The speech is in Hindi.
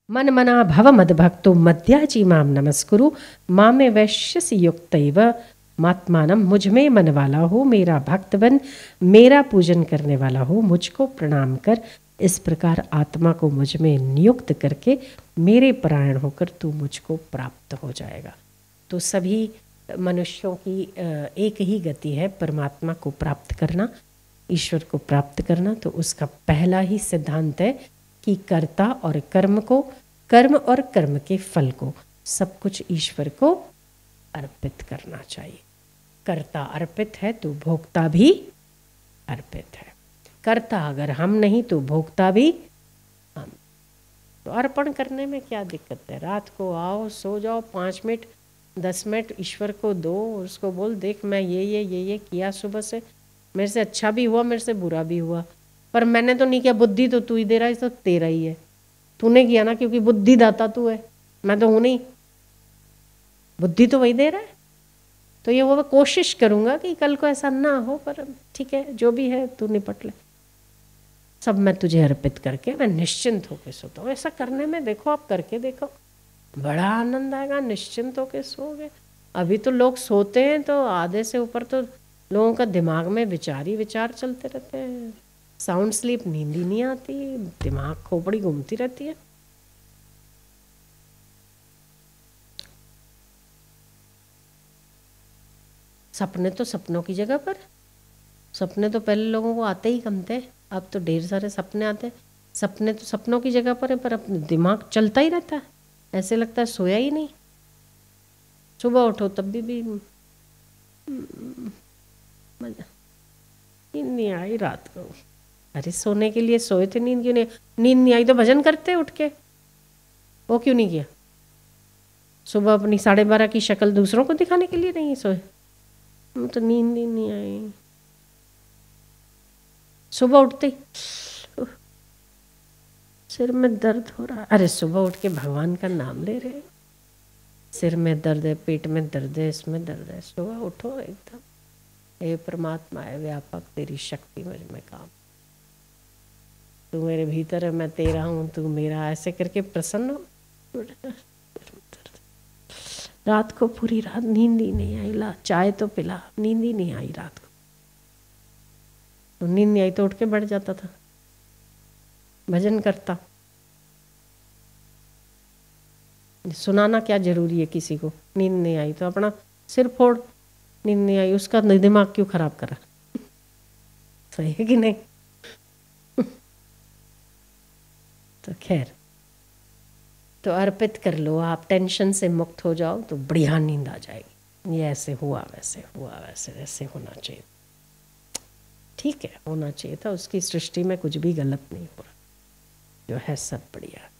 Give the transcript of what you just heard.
मन मना भव मद्भक्तो मद्याजी माम नमस्कुरु मामे वैश्यसि युक्तैव मात्मानम। मुझ में मन वाला हो, मेरा भक्त बन, मेरा पूजन करने वाला हो, मुझको प्रणाम कर। इस प्रकार आत्मा को मुझ में नियुक्त करके मेरे परायण होकर तू मुझको प्राप्त हो जाएगा। तो सभी मनुष्यों की एक ही गति है, परमात्मा को प्राप्त करना, ईश्वर को प्राप्त करना। तो उसका पहला ही सिद्धांत है कि कर्ता और कर्म को, कर्म और कर्म के फल को, सब कुछ ईश्वर को अर्पित करना चाहिए। कर्ता अर्पित है तो भोक्ता भी अर्पित है। कर्ता अगर हम नहीं तो भोक्ता भी हम। तो अर्पण करने में क्या दिक्कत है? रात को आओ, सो जाओ, 5 मिनट 10 मिनट ईश्वर को दो, उसको बोल देख मैं ये किया सुबह से, मेरे से अच्छा भी हुआ, मेरे से बुरा भी हुआ, पर मैंने तो नहीं किया। बुद्धि तो तू ही दे रहा है, तो तेरा ही है, तूने किया ना, क्योंकि बुद्धि दाता तू है, मैं तो हूं नहीं, बुद्धि तो वही दे रहा है। तो ये वो मैं कोशिश करूंगा कि कल को ऐसा ना हो, पर ठीक है जो भी है तू निपट ले, सब मैं तुझे अर्पित करके मैं निश्चिंत होकर सोता हूँ। ऐसा करने में देखो, आप करके देखो, बड़ा आनंद आएगा, निश्चिंत होकर सोओगे। अभी तो लोग सोते हैं तो आधे से ऊपर तो लोगों का दिमाग में विचार ही विचार चलते रहते हैं, साउंड स्लीप, नींद ही नहीं आती, दिमाग खोपड़ी घूमती रहती है। सपने तो सपनों की जगह पर, सपने तो पहले लोगों को आते ही कम थे, अब तो ढेर सारे सपने आते हैं। सपने तो सपनों की जगह पर है, पर अपने दिमाग चलता ही रहता है, ऐसे लगता है सोया ही नहीं। सुबह उठो तब भी मजा, नींद नहीं आई रात को। अरे सोने के लिए सोए थे, नींद क्यों नहीं? नींद नहीं आई तो भजन करते उठ के, वो क्यों नहीं किया? सुबह अपनी 12:30 की शक्ल दूसरों को दिखाने के लिए नहीं सोए? तो नींद ही नहीं आई। सुबह उठते सिर में दर्द हो रहा है, अरे सुबह उठ के भगवान का नाम ले रहे, सिर में दर्द है, पेट में दर्द है, इसमें दर्द है, सुबह उठो एकदम, हे परमात्मा है व्यापक, तेरी शक्ति मुझ में काम, तू मेरे भीतर है, मैं तेरा हूँ, तू मेरा, ऐसे करके प्रसन्न हो। रात को पूरी रात नींद ही नहीं आई, ला चाय तो पिला, नींद ही नहीं आई रात को। तो नींद नहीं आई तो उठ के बैठ जाता था, भजन करता। सुनाना क्या जरूरी है किसी को? नींद नहीं आई तो अपना सिर फोड़, नींद नहीं आई उसका दिमाग क्यों खराब करा? सही है कि नहीं? तो खैर, तो अर्पित कर लो आप, टेंशन से मुक्त हो जाओ तो बढ़िया नींद आ जाएगी। ये ऐसे हुआ वैसे हुआ, वैसे वैसे होना चाहिए, ठीक है होना चाहिए था। उसकी सृष्टि में कुछ भी गलत नहीं हो रहा, जो है सब बढ़िया।